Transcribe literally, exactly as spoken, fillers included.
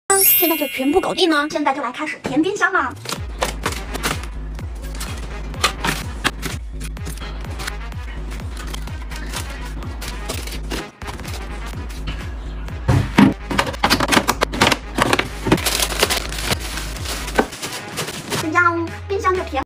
现在就全部搞定了。现在就来开始填冰箱啦。这样冰箱就填。